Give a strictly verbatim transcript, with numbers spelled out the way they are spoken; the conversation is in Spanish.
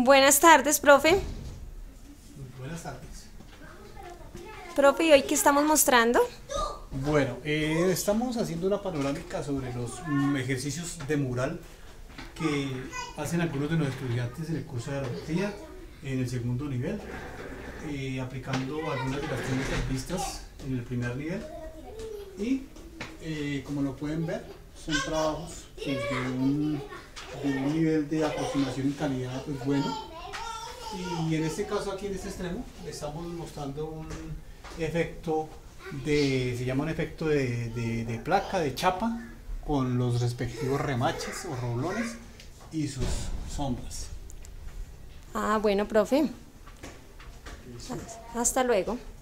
Buenas tardes, profe. Buenas tardes. Profe, ¿y hoy qué estamos mostrando? Bueno, eh, estamos haciendo una panorámica sobre los mm, ejercicios de mural que hacen algunos de los estudiantes en el curso de agronomía en el segundo nivel, eh, aplicando algunas de las técnicas vistas en el primer nivel. Y eh, como lo pueden ver, son trabajos pues, de, un, de un nivel de aproximación y calidad pues, bueno. Y en este caso, aquí en este extremo, le estamos mostrando un efecto de, se llama un efecto de, de, de placa, de chapa, con los respectivos remaches o roblones y sus sombras. Ah, bueno, profe. Hasta luego.